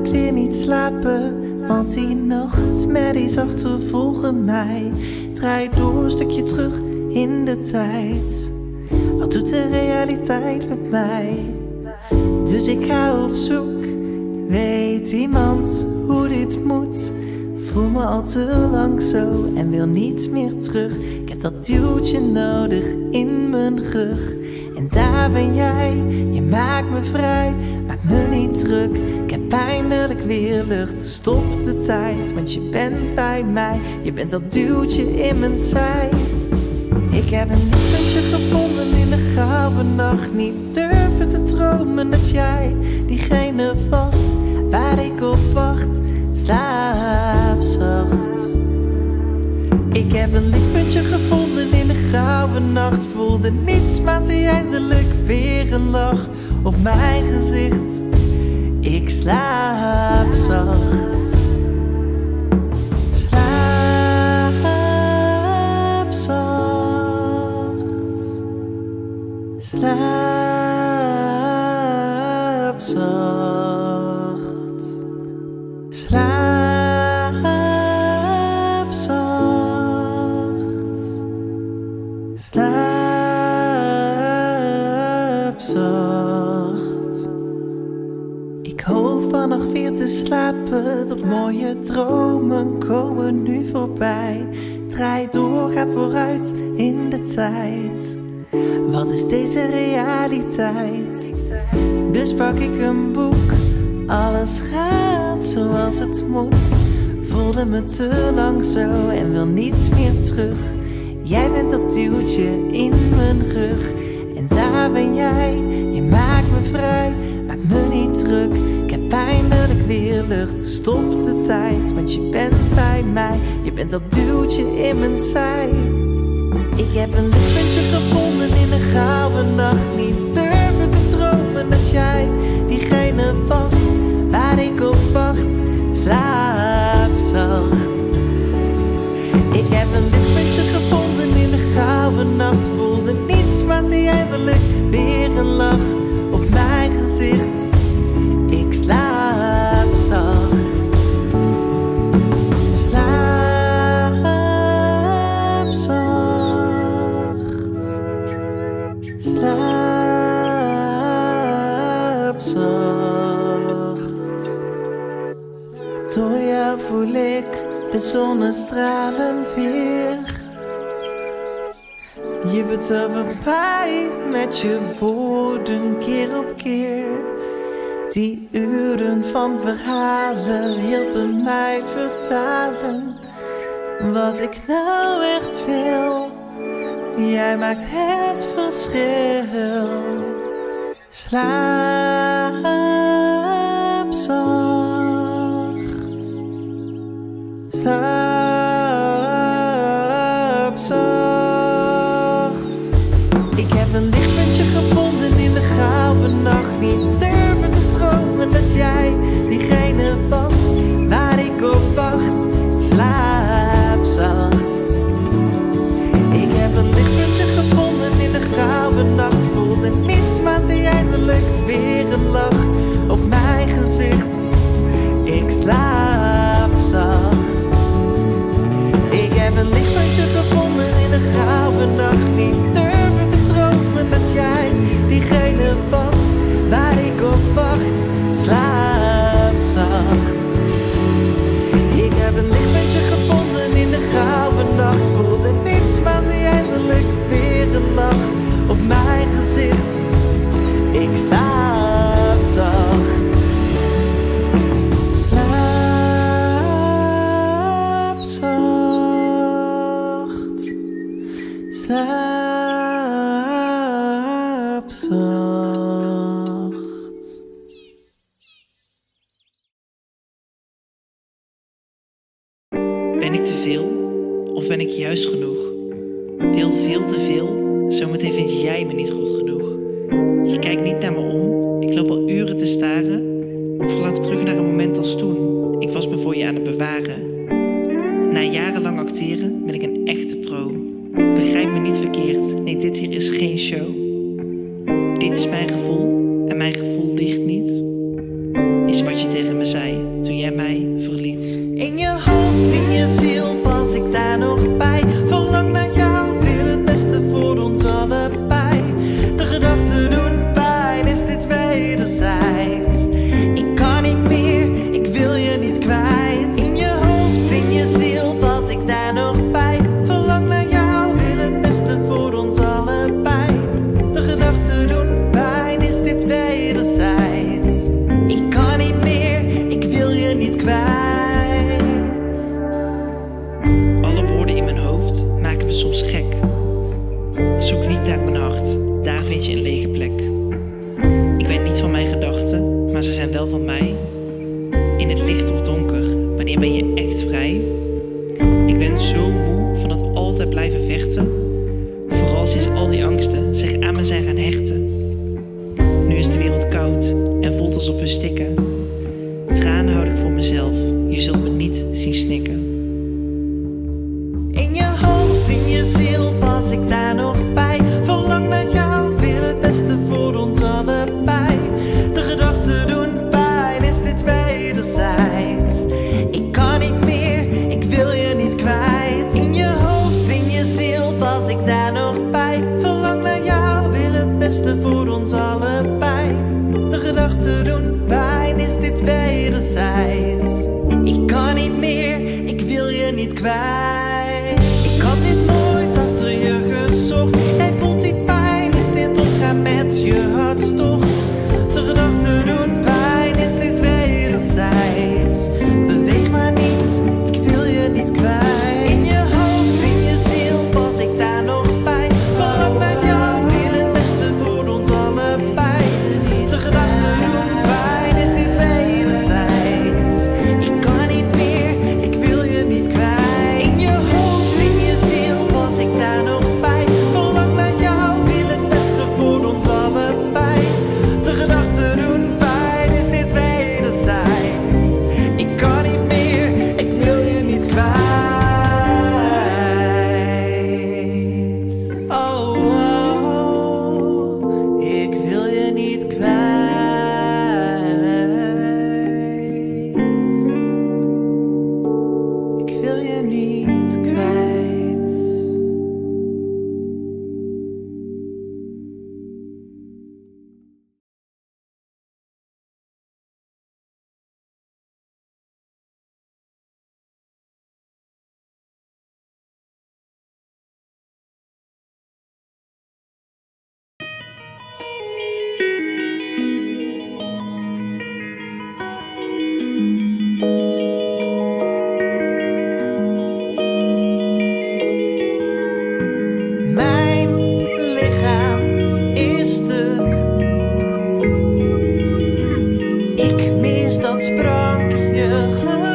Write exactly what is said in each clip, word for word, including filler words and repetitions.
ik weer niet slapen, want die nachtmerries achtervolgen mij. Draai door een stukje terug in de tijd. Wat doet de realiteit met mij? Dus ik ga op zoek, weet iemand hoe dit moet? Voel me al te lang zo en wil niet meer terug. Ik heb dat duwtje nodig in mijn rug. En daar ben jij, je maakt me vrij, maak me niet druk. Ik heb eindelijk weer lucht, stop de tijd, want je bent bij mij. Je bent dat duwtje in mijn zij. Ik heb een lichtpuntje gevonden in de gouden nacht. Niet durven te dromen dat jij diegene was waar ik op wacht. Slaap zacht. Ik heb een lichtpuntje gevonden in de gouden nacht. Voelde niets, maar zie eindelijk weer een lach op mijn gezicht. Ik slaap zacht. Slaap zacht. Slaap zacht. Slaap zacht. Slaap zacht. Ik hoop vannacht weer te slapen, dat mooie dromen komen nu voorbij. Draai door, ga vooruit in de tijd. Wat is deze realiteit? Dus pak ik een boek, alles gaat zoals het moet. Voelde me te lang zo en wil niets meer terug. Jij bent dat duwtje in mijn rug. En daar ben jij, je maakt me vrij, maak me niet druk. Ik heb eindelijk weer lucht, stop de tijd, want je bent bij mij. Je bent dat duwtje in mijn zij. Ik heb een lichtpuntje gevonden in de gouden nacht. Niet durven te dromen dat jij diegene was waar ik op wacht. Slaap zacht. Ik heb een lichtpuntje gevonden in de gouden nacht. Voelde niets, maar zie eindelijk weer een lach op mijn gezicht. Ik slaap zacht. Slaap zacht. Slaap zacht. Door jou voel ik de zonnestralen weer. Je betovert mij met je woorden keer op keer. Die uren van verhalen hielpen mij vertalen wat ik nou echt wil. Jij maakt het verschil. Slaap zacht. Slaap zacht. Ik heb een lichtpuntje gevonden in de gouden nacht. Niet durven te dromen dat jij diegene was waar ik op wacht. Slaap zacht. Ik heb een lichtpuntje gevonden in de gouden nacht. Voelde niets, maar zie eindelijk weer een lach op mijn gezicht. Ik slaap zacht. Ik heb een lichtpuntje gevonden in de gouden nacht. Niet durven te dromen dat jij diegene was waar ik op wacht. Slaap zacht. Ik heb een lichtpuntje gevonden in de gouden nacht. Voelde niets, maar zie eindelijk weer een lach op mijn gezicht. Ik slaap zacht. Slaap zacht. Slaap zacht. Ben ik te veel of ben ik juist genoeg? Wil veel te veel, zometeen vind jij me niet goed genoeg. Je kijkt niet naar me om, ik loop al uren te staren. Ik verlang terug naar een moment als toen. Ik was me voor je aan het bewaren. Na jarenlang acteren ben ik een echte pro. Begrijp me niet verkeerd, nee, dit hier is geen show. Dit is mijn gevoel en mijn gevoel ligt niet. Is wat je tegen me zei. soms gek. Zoek niet naar mijn hart, daar vind je een lege plek. Ik weet niet van mijn gedachten, maar ze zijn wel van mij. In het licht of donker, wanneer ben je echt vrij? Ik ben zo moe van het altijd blijven vechten. Vooral sinds al die angsten zich aan me zijn gaan hechten. Nu is de wereld koud en voelt alsof we stikken. Tranen houd ik voor mezelf, je zult me niet zien snikken. In je hoofd, in je ziel, pas ik daar nog bij. Verlang naar jou, wil het beste voor ons allebei. De gedachten doen pijn, is dit wederzijds. Ik kan niet meer, ik wil je niet kwijt. In je hoofd, in je ziel, pas ik daar nog bij. Verlang naar jou, wil het beste voor ons allebei. De gedachten doen pijn, is dit wederzijds. Ik kan niet meer, ik wil je niet kwijt. Ik had dit nooit achter je gezocht. Jij voelt die pijn, is dit omgaan met je hartstocht. De gedachten doen pijn, is dit wederzijds. Beweeg maar niet, ik wil je niet kwijt. In je hoofd, in je ziel, pas ik daar nog bij. Verlang naar jou, wil het beste voor ons allebei. De gedachten doen pijn, is dit wederzijds. Ik kan niet meer, ik wil je niet kwijt. In je hoofd, in je ziel, was ik daar nog bij. Verlang naar jou, wil het beste voor ons allebei. De gedachten doen pijn, is dit wederzijds. Ik kan niet meer, ik wil je niet kwijt. Oh, oh, ik wil je niet kwijt. Ik wil je niet kwijt. Mijn lichaam is stuk. Ik mis dat sprankje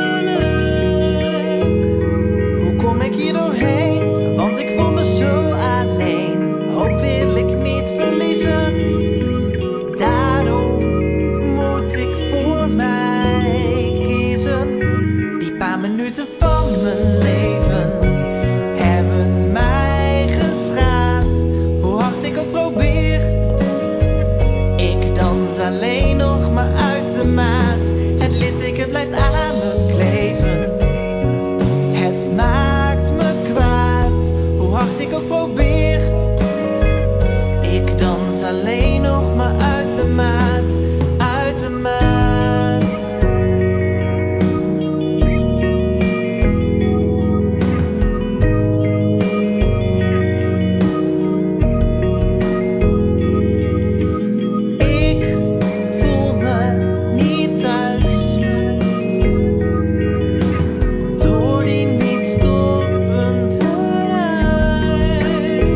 geluk. Hoe kom ik hier doorheen? Want ik voel me zo alleen. Hoop wil ik niet verliezen. Daarom moet ik voor mij kiezen. Die paar minuten van mijn leven hebben mij geschaad. Hoe hard ik ook probeer, ik dans alleen nog maar uit de maat. Het litteken blijft aan me kleven. Het maakt me kwaad. Hoe hard ik ook probeer, ik dans alleen nog maar uit de maat. Uit de maat. Ik voel me niet thuis door die niet stoppend geruis.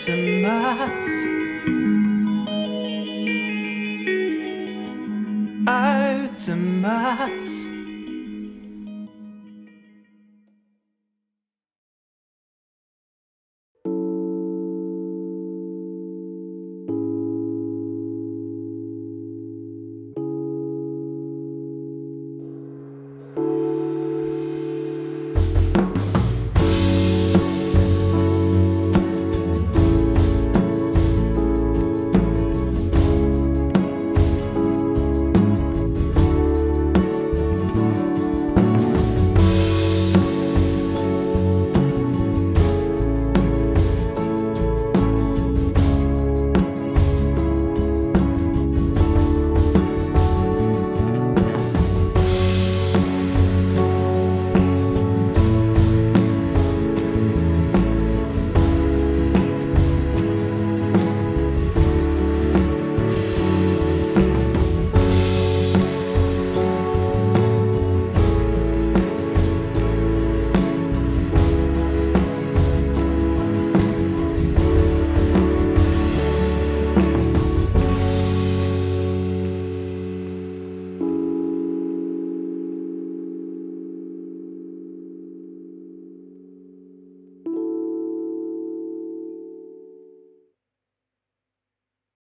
uit de maat. Uit de maat.